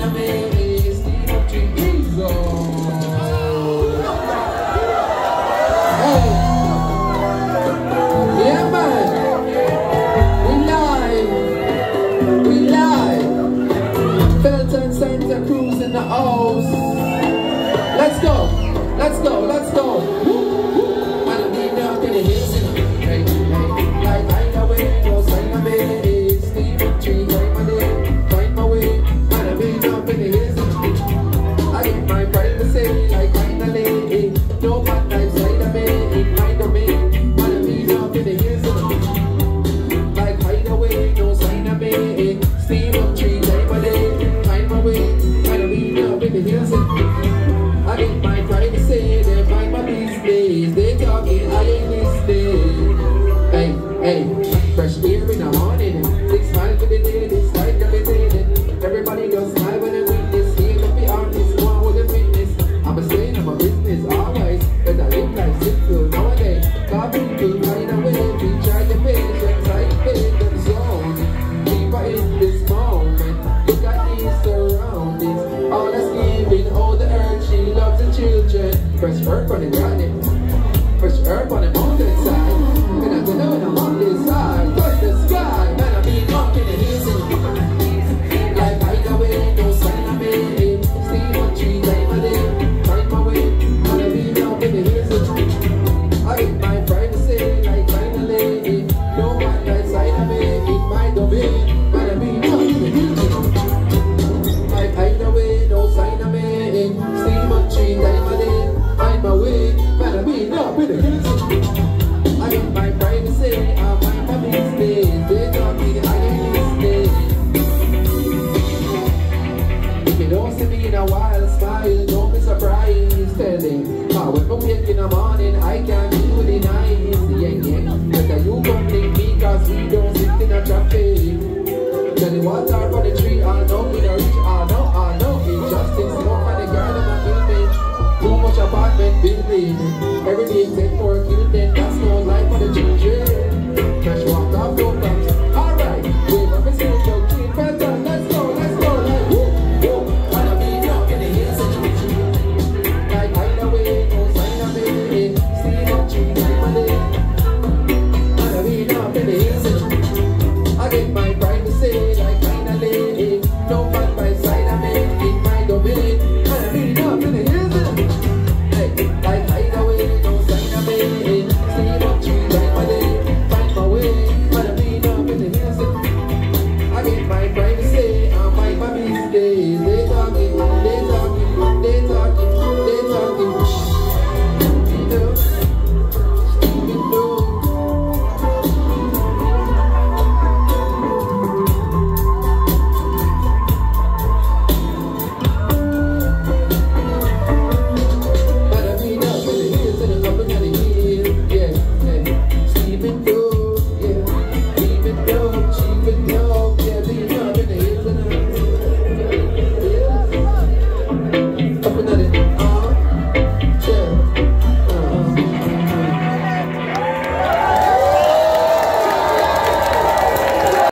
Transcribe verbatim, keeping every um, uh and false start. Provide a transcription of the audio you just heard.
of me, steam up tree, Jesus. Hey. Yeah, man. We live. We live. Felton Santa Cruz in the house. Let's go. Let's go. Let's go. I don't need nothing to hear. Hey, hey. Like I know it, no sign of me. Steam up tree, find my day. Find my way. I don't need nothing to hear. I get my privacy like finally. No bad life side of me. Mind of me. I don't need nothing to hear. Like hideaway, no sign of me. Steam up tree, find my day. Find my way. I don't need nothing to hear. I get my privacy, they find my business. They talking, I ain't listening. Hey, hey, fresh beer in the morning. Big smile for the day, this like the day. Everybody does smile when they witness. Here to be honest, one with the fitness. I'm a saying I'm a business, always. But I live life simple nowadays. God people find a way, we try to patience, I take them zone. Deeper in this moment, look at these surroundings. All that's giving, all the earth, she loves the children. Fresh earth on the garden, fresh earth on the mountainside. And I don't know when I'm on this side, touch the sky, man, I mean up in the hills. Like hide away, no sign of me. Steam on tree, time my day, find my way. Man, I mean up in the hills. I get my privacy, like finally. No one like side of me, in my domain. Man, I mean up in the hills. Like hide away, no sign of me. Steam on tree, time my day, find my way. Man, I mean up in the hills. I get my privacy, I mind my business. They talk me, I ain't listening. If you don't see me in a while, smile, don't be surprised. Tell them, how when I wake in the morning, I can't do the nice. Yeah, yeah. Better you come link me, cause we don't sit in a traffic. Tell the water for the tree, I know me.